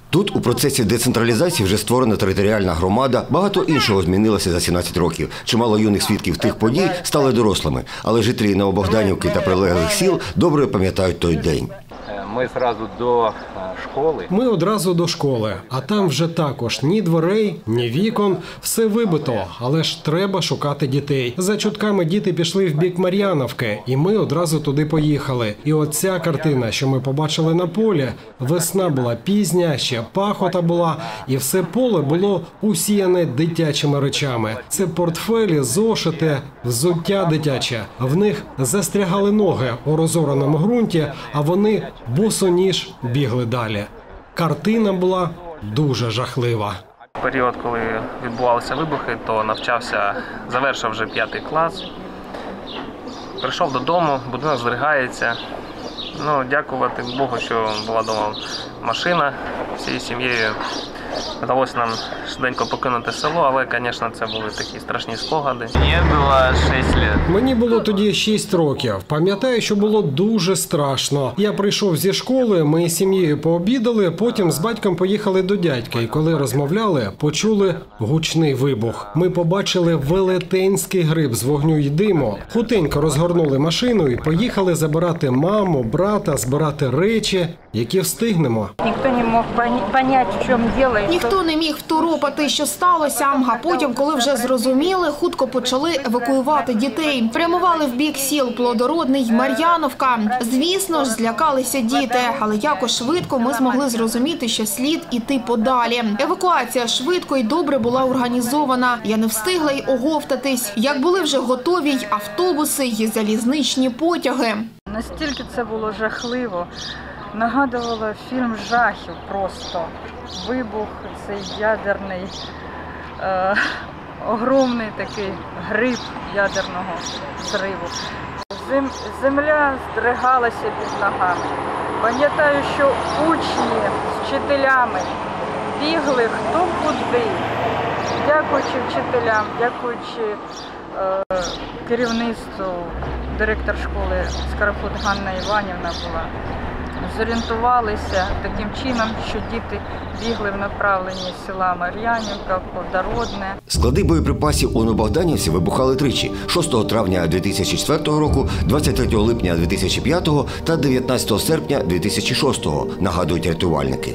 Тут у процесі децентралізації вже створена територіальна громада, багато іншого змінилося за 17 років. Чимало юних свідків тих подій стали дорослими, але жителі Новобогданівки та прилеглих сіл добре пам'ятають той день. Ми одразу до школи, а там вже також ні дверей, ні вікон, все вибито, але ж треба шукати дітей. За чутками діти пішли в бік Мар'яновки, і ми одразу туди поїхали. І оця картина, що ми побачили на полі, весна була пізня, ще пахота була, і все поле було усіяне дитячими речами. Це портфелі, зошити, взуття дитяче. В них застрягали ноги у розораному ґрунті, а вони босоніж бігли далі. Картина була дуже жахлива. В період, коли відбувалися вибухи, то навчався, завершив вже 5 клас. Прийшов додому, будинок здригається. Дякувати Богу, що була вдома машина. Всією сім'єю вдалося нам швиденько покинути село, але, звісно, це були такі страшні спогади. Мені було 6 років. Мені було тоді 6 років. Пам'ятаю, що було дуже страшно. Я прийшов зі школи, ми з сім'єю пообідали, потім з батьком поїхали до дядька. І коли розмовляли, почули гучний вибух. Ми побачили велетенський гриб з вогню й диму. Хутенько розгорнули машину і поїхали забирати маму, брата, збирати речі, які встигнемо. Ніхто не мог зрозуміти, в чому діло. Ніхто не міг второпати, що сталося, а потім, коли вже зрозуміли, хутко почали евакуювати дітей. Прямували в бік сіл Плодородний й Мар'яновка. Звісно ж, злякалися діти, але якось швидко ми змогли зрозуміти, що слід іти подалі. Евакуація швидко і добре була організована. Я не встигла й оговтатись. Як були вже готові й автобуси, й залізничні потяги. Настільки це було жахливо. Нагадувало фільм жахів просто. Вибух, цей ядерний, огромний такий гриб ядерного зриву. Земля здригалася під ногами. Пам'ятаю, що учні з вчителями бігли хто куди. Дякуючи вчителям, дякуючи керівництву, директор школи Скороход Ганна Іванівна була. Зорієнтувалися таким чином, що діти бігли в направленні села Мар'янівка, Плодородне. Склади боєприпасів у Новобогданівці вибухали тричі – 6 травня 2004 року, 23 липня 2005 та 19 серпня 2006, нагадують рятувальники.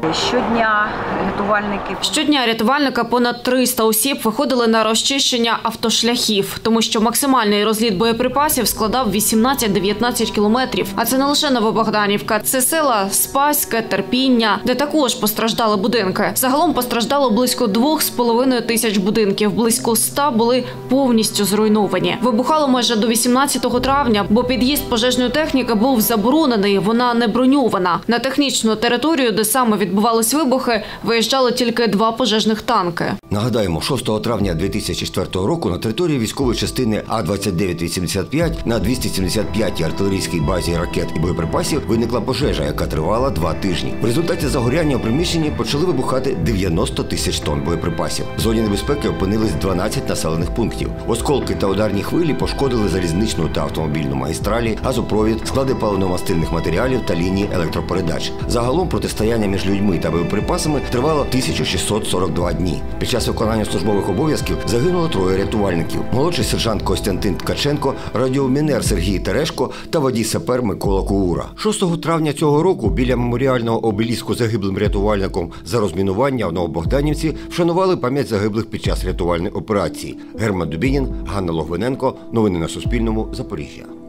Щодня рятувальника понад 300 осіб виходили на розчищення автошляхів, тому що максимальний розліт боєприпасів складав 18-19 кілометрів. А це не лише Новобогданівка, це села Спаське, Терпіння, де також постраждали будинки. Загалом постраждало близько 2,5 тисяч будинків, близько 100 були повністю зруйновані. Вибухало майже до 18 травня, бо під'їзд пожежної техніки був заборонений, вона не броньована. На технічну територію, де саме відбувались вибухи, виїжджали тільки 2 пожежних танки. Нагадаємо, 6 травня 2004 року на території військової частини А-2985 на 275-й артилерійській базі ракет і боєприпасів виникла пожежа, яка тривала 2 тижні. В результаті загоряння у приміщенні почали вибухати 90 тисяч тонн боєприпасів. В зоні небезпеки опинились 12 населених пунктів. Осколки та ударні хвилі пошкодили залізничну та автомобільну магістралі, газопровід, склади паливно-мастильних матеріалів та лінії електропередач. Загалом протистояння між людьми та боєприпасами тривало 1642 дні. Під час виконання службових обов'язків загинуло 3 рятувальників. Молодший сержант Костянтин Ткаченко, радіомінер Сергій Терешко та водій-сапер Микола Куура. 6 травня цього року біля меморіального обеліску загиблим рятувальником за розмінування в Новобогданівці вшанували пам'ять загиблих під час рятувальної операції. Герман Дубінін, Ганна Логвиненко. Новини на Суспільному. Запоріжжя.